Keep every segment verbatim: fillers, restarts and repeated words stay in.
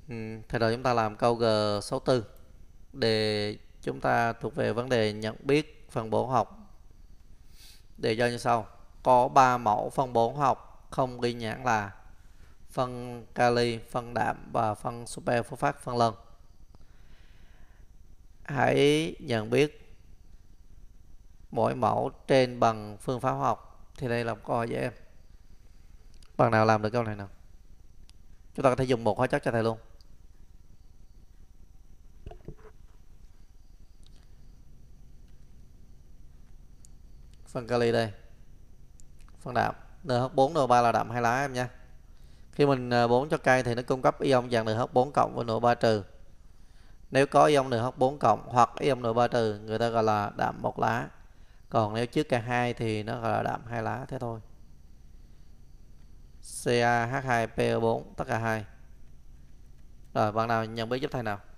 Ừ, thế rồi chúng ta làm câu G số tư. Đề chúng ta thuộc về vấn đề nhận biết phần bổ học. Đề cho như sau. Có ba mẫu phân bón học không ghi nhãn là phân kali, phân đạm và phân superphosphat phân lân. Hãy nhận biết mỗi mẫu trên bằng phương pháp học. Thì đây là một câu hỏi dễ em. Bạn nào làm được câu này nào? Chúng ta có thể dùng một hóa chất cho thầy luôn. Phân kali đây, phân đạm en hát bốn en o ba là đạm hai lá em nha. Khi mình bón cho cây thì nó cung cấp ion dạng en hát bốn cộng với en o ba trừ. Nếu có ion en hát bốn cộng hoặc ion en o ba trừ, người ta gọi là đạm một lá. Còn nếu trước cả hai thì nó gọi là đạm hai lá, thế thôi. xê a hát hai pê o bốn tất cả hai. Rồi bạn nào nhận biết giúp thầy nào?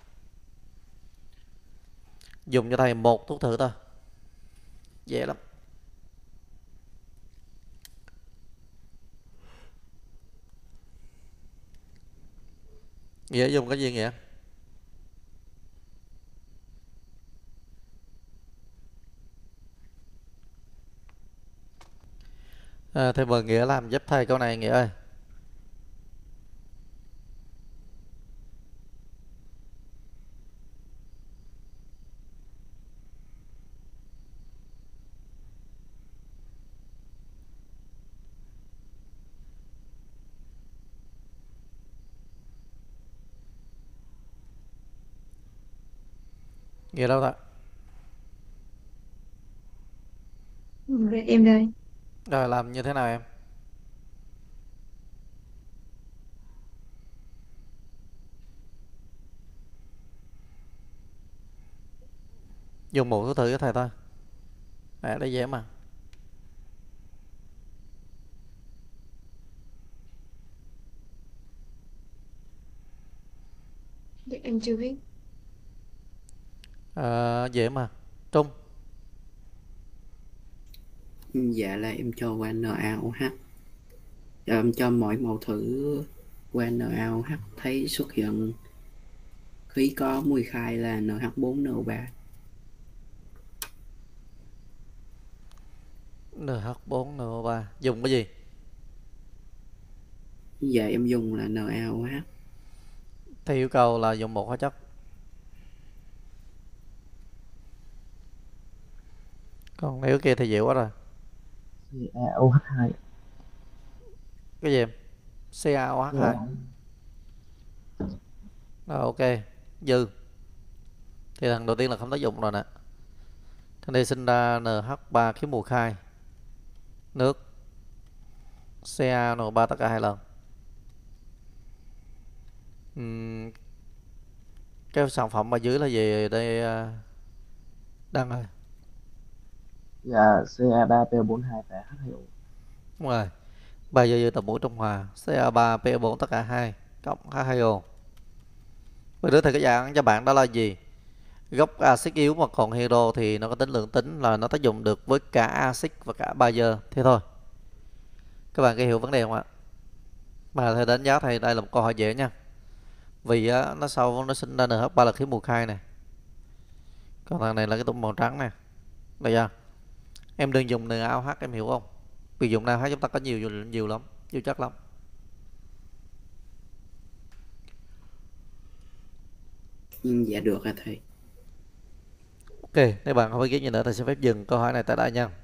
Dùng cho thầy một thuốc thử thôi, dễ lắm. Nghĩa dùng cái gì nghĩa? À, thầy mời Nghĩa làm giúp thầy câu này Nghĩa ơi. Nghĩa đâu ta? Rồi, em đây. Rồi làm như thế nào em? Dùng một thuốc thử cho thầy thôi. À, đây dễ mà. Dạ, em chưa biết. À, dễ mà. Trung. Dạ là em cho qua NaOH. Em cho mỗi mẫu thử qua NaOH thấy xuất hiện khí có mùi khai là en hát bốn en o ba. en hát bốn en o ba dùng cái gì? Dạ em dùng là NaOH. Thì yêu cầu là dùng một hóa chất. Còn nếu kia thì dễ quá rồi. CaOH hai. Cái gì em? xê a o hát hai. Rồi ok. Dư. Thì thằng đầu tiên là không tác dụng rồi nè. Thằng đây sinh ra en hát ba khí mùi khai. Nước. xê a en o ba tất cả hai lần. Uhm, cái sản phẩm ở dưới là gì đây à, Đăng ơi? Dạ ca ba po bốn hai và hát hai o. Đúng rồi. Bây giờ tập mũi trung hòa xê a ba pê o bốn tất cả hai cộng hát hai o. Bây giờ thầy cái dạng cho bạn đó là gì? Gốc axit yếu mà còn hydro thì nó có tính lượng tính là nó tác dụng được với cả axit và cả bazơ. Thế thôi. Các bạn có hiểu vấn đề không ạ? Mà thầy đánh giá thầy đây là một câu hỏi dễ nha. Vì á, nó sau nó sinh ra en hát ba là khí mùi khai này. Còn thằng này là cái tụng màu trắng nè. Được chưa? Em đừng dùng NaOH em hiểu không? Vì dùng NaOH chúng ta có nhiều nhiều lắm, nhiều chất lắm. Dạ được hả thầy? Ok, nếu bạn không có ý kiến gì nữa thì xin phép dừng câu hỏi này tại đây nha.